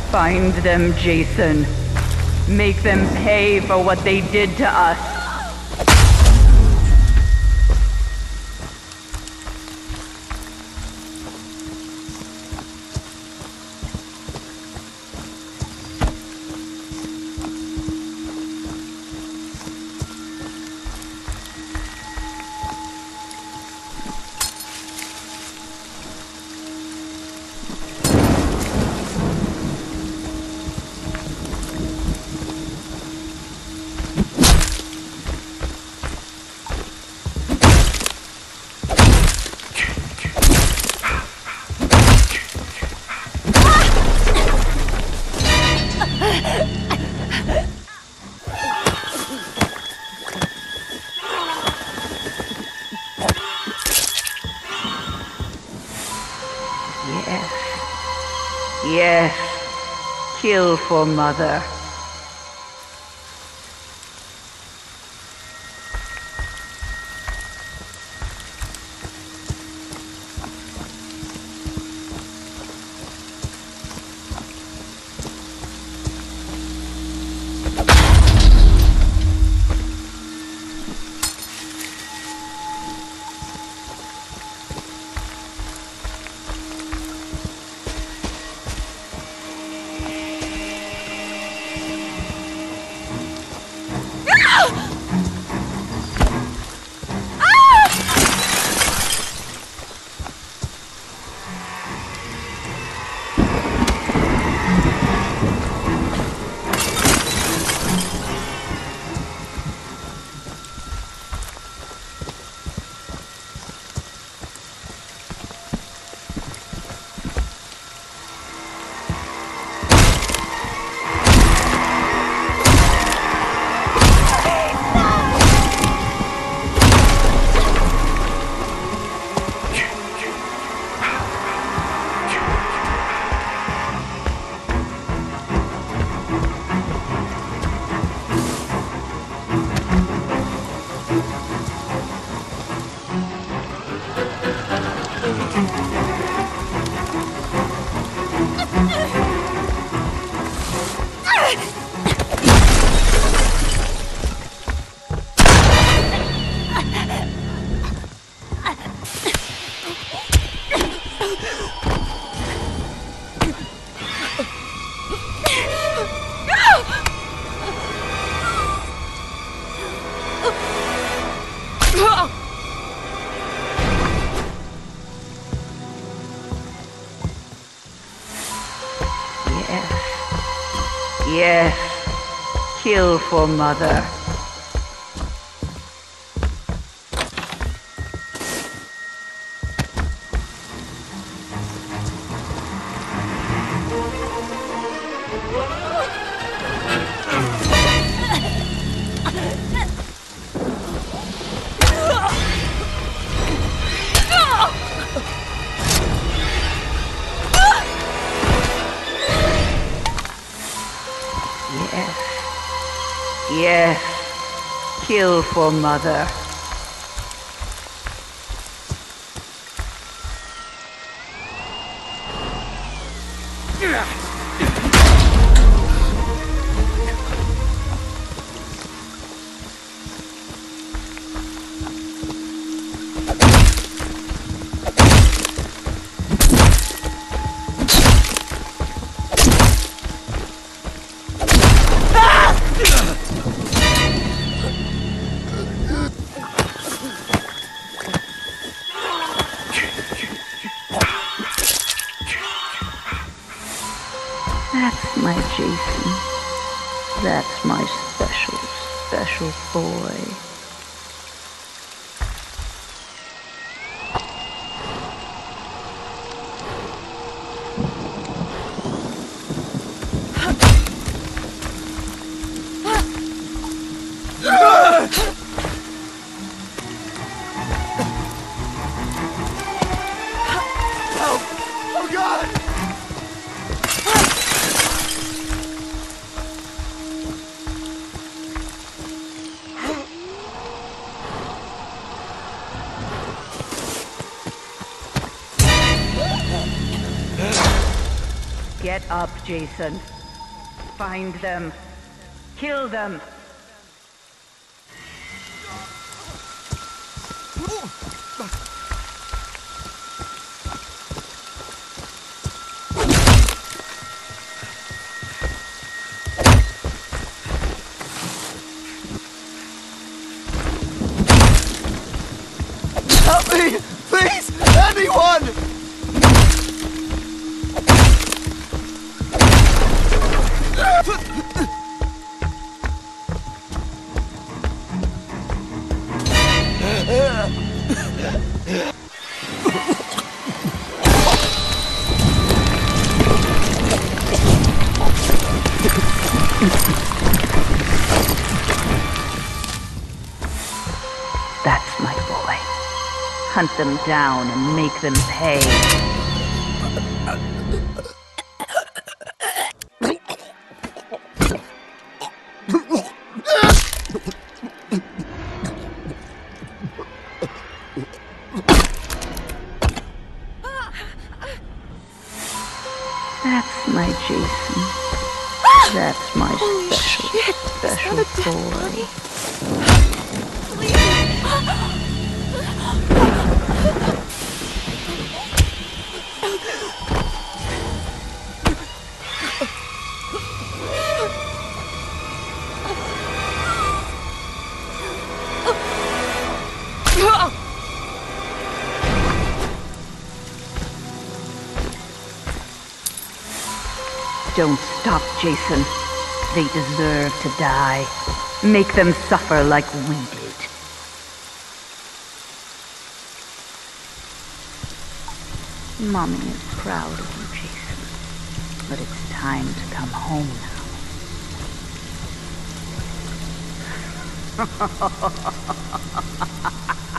Find them, Jason. Make them pay for what they did to us. Yes, kill for Mother. Yes, kill for Mother. Yes, kill for Mother. That's my Jason. That's my special, special boy. Oh God! Get up, Jason. Find them. Kill them. Help me! Please! Anyone! That's my boy. Hunt them down and make them pay. That's my Jason. That's my special boy. Don't stop, Jason. They deserve to die. Make them suffer like we did. Mommy is proud of you, Jason. But it's time to come home now.